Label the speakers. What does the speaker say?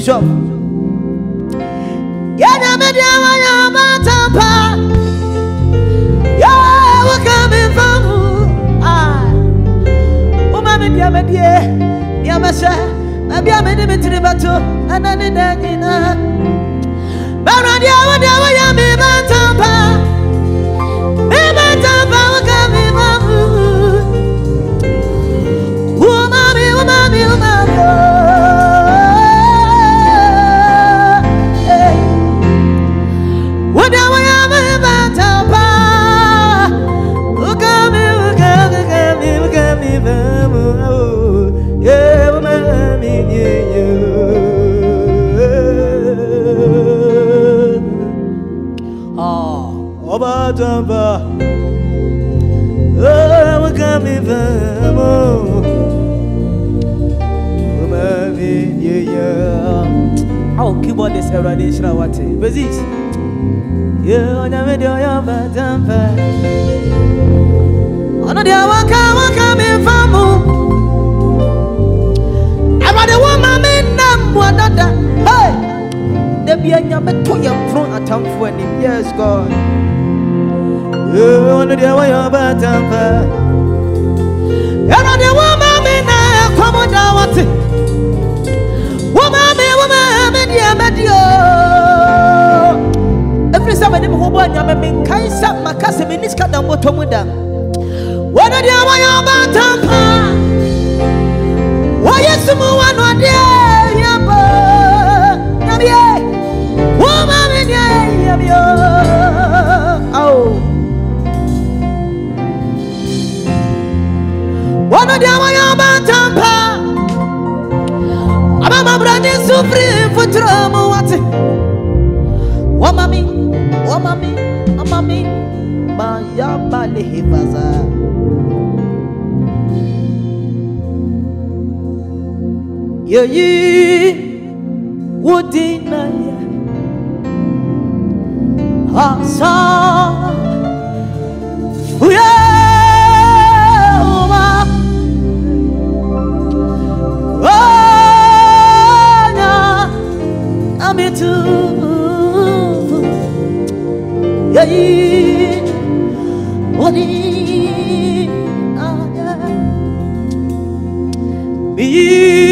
Speaker 1: Bishop. Yana media waya matampa. Yeah, we coming from. Media Yamasha, maybe I made him into the battle, and then in the Baradia, whatever you may Bantampa, Bantampa, coming from Umami, Umami, Umami, whatever you may Bantampa, yeah, mommy, yeah. Oh, Obatamba. Oh, we're coming from mommy, yeah. Oh, keyboard is already Shrawati. Basis. Yeah, on the video, you're Batampa. Oh, no, dear, we're coming from. The woman another. Hey, there be a yammer to your front at time for him. Yes, God. You want to do what you're about to do. And the woman come on down. What? Woman, every time I do what I'm doing, Kaisa, Makasa, Miniska, and Motomuda. What are you about to do? Why is someone not there? Yamba, Yabia, woman, Yabia. Oh, one of them, I am a tampa. I'm a brand new supreme for trouble. What? Wamami, my Yamba Lihivaza. Ye would deny Asa. I'm too. Ye would deny